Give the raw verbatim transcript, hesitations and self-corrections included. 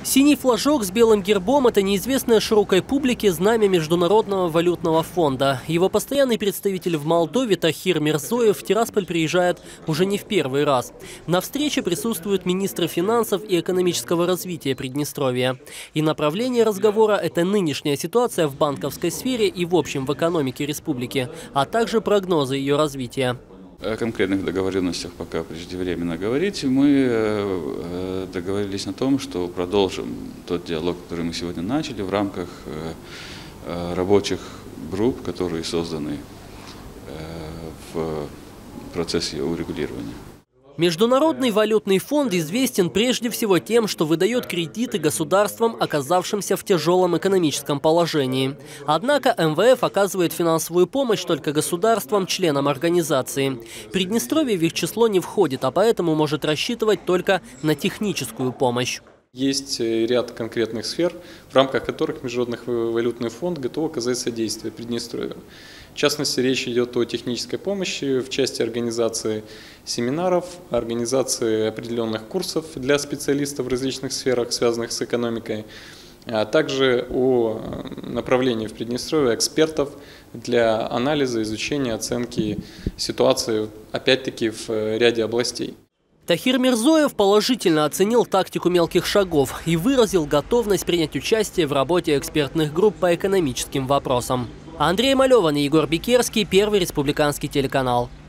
Синий флажок с белым гербом – это неизвестное широкой публике знамя Международного валютного фонда. Его постоянный представитель в Молдове Тахир Мирзоев в Тирасполь приезжает уже не в первый раз. На встрече присутствуют министры финансов и экономического развития Приднестровья. И направление разговора – это нынешняя ситуация в банковской сфере и в общем в экономике республики, а также прогнозы ее развития. О конкретных договоренностях пока преждевременно говорить. Мы договорились на том, что продолжим тот диалог, который мы сегодня начали в рамках рабочих групп, которые созданы в процессе урегулирования. Международный валютный фонд известен прежде всего тем, что выдает кредиты государствам, оказавшимся в тяжелом экономическом положении. Однако эм вэ эф оказывает финансовую помощь только государствам, членам организации. Приднестровье в их число не входит, а поэтому может рассчитывать только на техническую помощь. Есть ряд конкретных сфер, в рамках которых Международный валютный фонд готов оказать содействие Приднестровью. В частности, речь идет о технической помощи в части организации семинаров, организации определенных курсов для специалистов в различных сферах, связанных с экономикой, а также о направлении в Приднестровье экспертов для анализа, изучения, оценки ситуации, опять-таки, в ряде областей. Тахир Мирзоев положительно оценил тактику мелких шагов и выразил готовность принять участие в работе экспертных групп по экономическим вопросам. Андрей Малеван и Егор Бекерский, Первый республиканский телеканал.